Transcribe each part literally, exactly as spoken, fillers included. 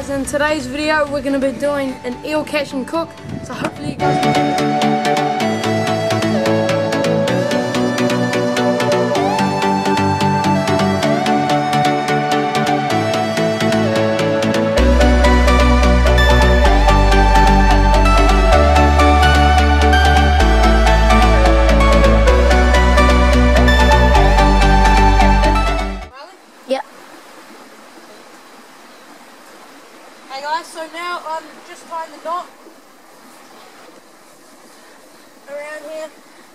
guys, in today's video we're going to be doing an eel catch and cook, so hopefully you guys Hey guys, so now I'm just tying the knot around here.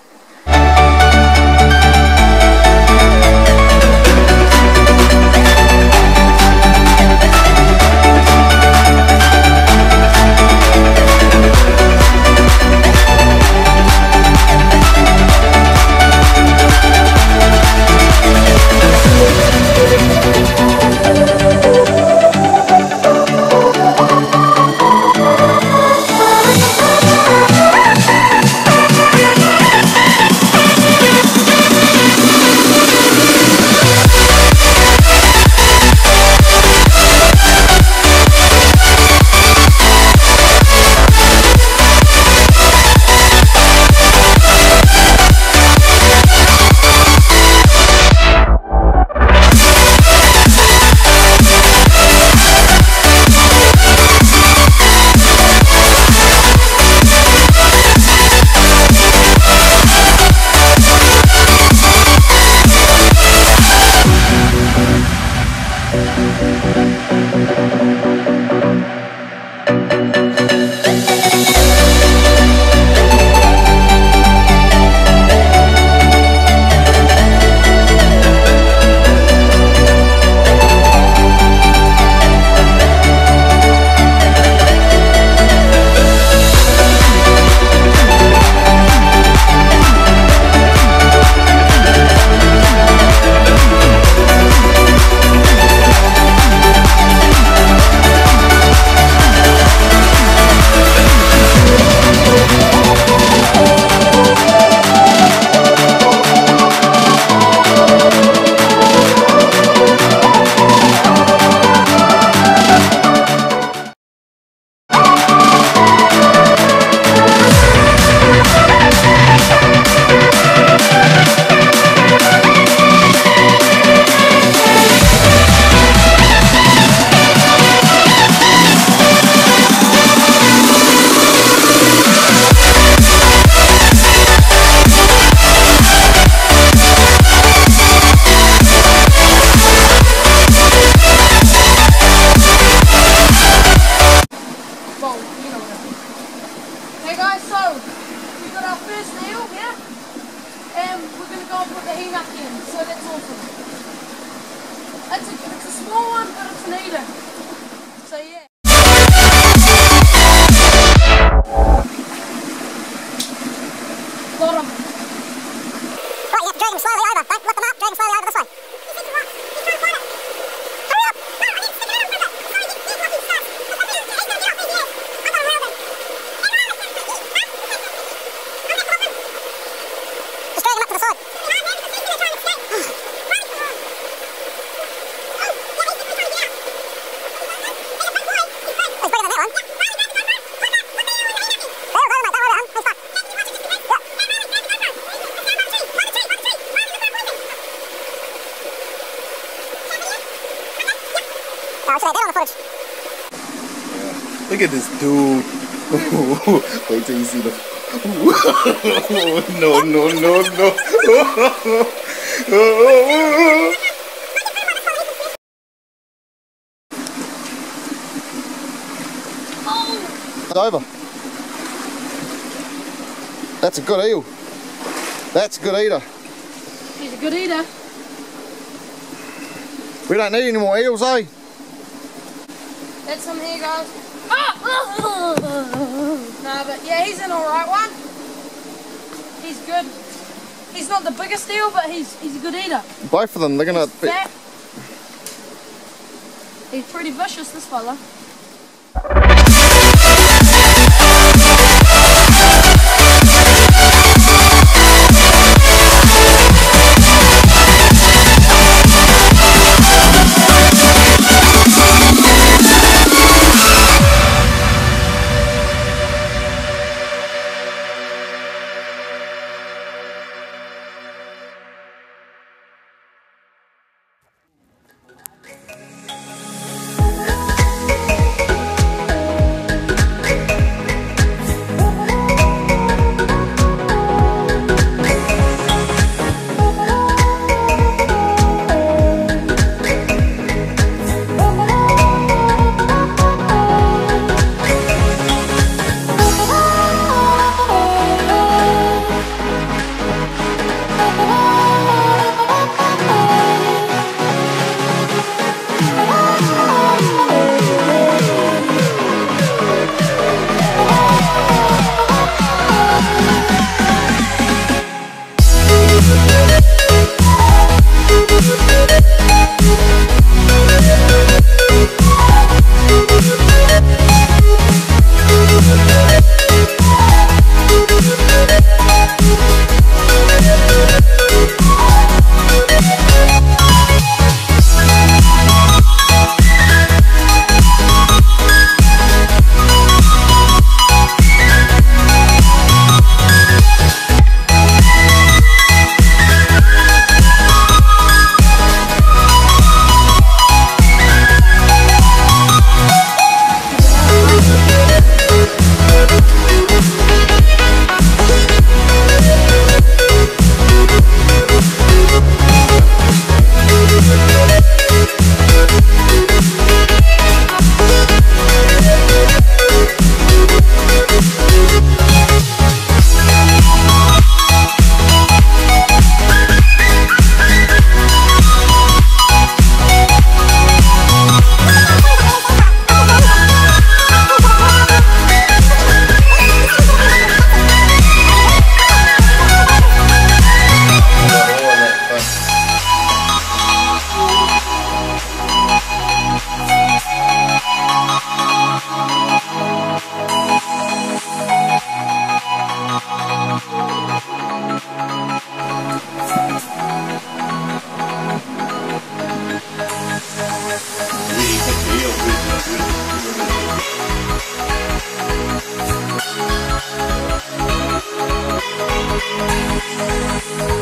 Hey guys, so we've got our first eel here, and we're going to go and put the heat up in, so that's awesome. It's a, it's a small one, but it's an eater, so yeah. Got him. Right, you have to drag him slowly over, don't lift them up, drag him slowly over this way. He's trying to climb it. He's trying to climb it. Hurry up! No, I need to stick it out a little bit. Sorry, he's, he's lucky stuff. He's going to get out, he is. I'm going to hold him. Just drag him up to the side. Behind him, because he's going to try and escape. Right. Oh, yeah, he's definitely trying to get out. He's a big boy. He's big. He's bigger than that one. Yeah, Riley, grab the GoPro. Put that, put the eel in the heat up in. There we go, mate, don't worry about him. He's fine. Can you watch it just a bit? Yeah. Yeah, Riley, grab the GoPro. Let's go by the tree, by the tree, by the tree. Riley, look where I'm pointing. Oh, should I get on the footage? Yeah. Look at this dude. Wait till you see the. no, no, no, no. It's over. That's a good eel. That's a good eater. He's a good eater. We don't need any more eels, eh? That's him here, guys. Ah! Nah, but yeah, he's an alright one. He's good. He's not the biggest eel, but he's he's a good eater. Both of them, they're gonna. He's fat. He's pretty vicious, this fella.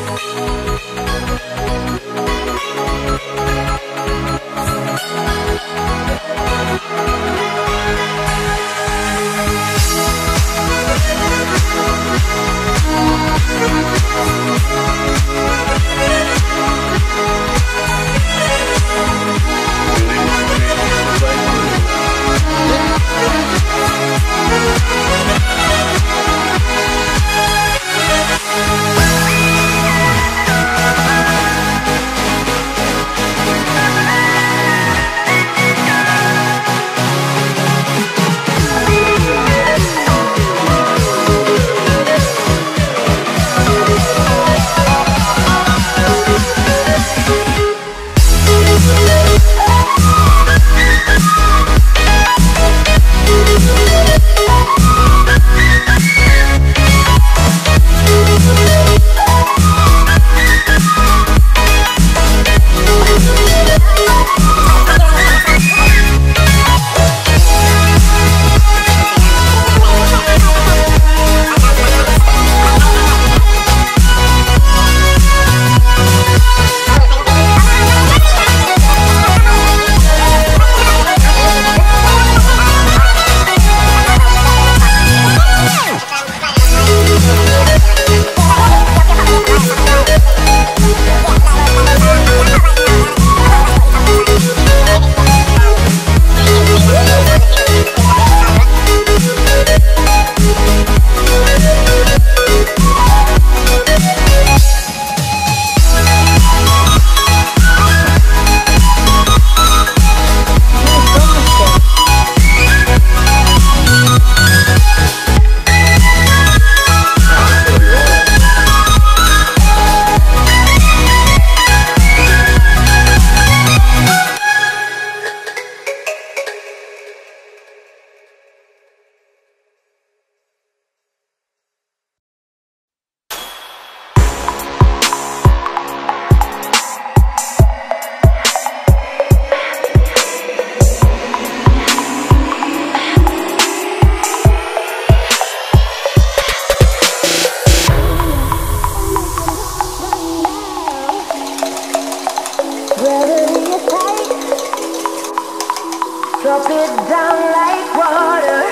Drop it down like water,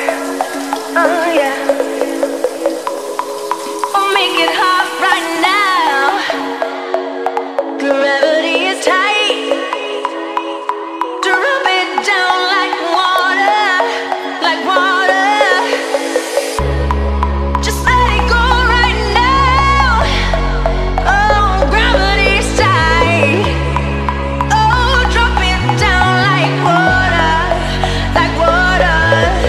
oh yeah. Oh, make it hot right now. Gravity is tight. Drop it down like water, like water. Just let it go right now. Oh, gravity is tight. Oh, drop it down like water, like water.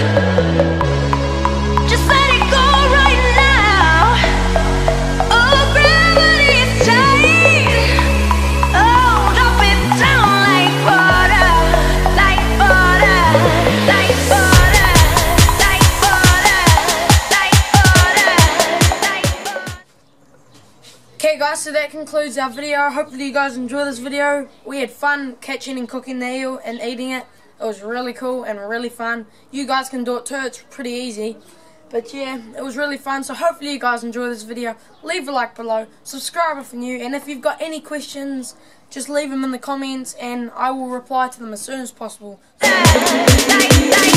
Just let it go right now. Oh, gravity is tight. Oh, drop it down like water, like water, like water, like water, like water, like water. Okay guys, so that concludes our video. Hopefully you guys enjoy this video. We had fun catching and cooking the eel and eating it. It was really cool and really fun. You guys can do it too, it's pretty easy. But yeah, it was really fun. So hopefully you guys enjoy this video. Leave a like below, subscribe if you're new, and if you've got any questions, just leave them in the comments and I will reply to them as soon as possible. Like, like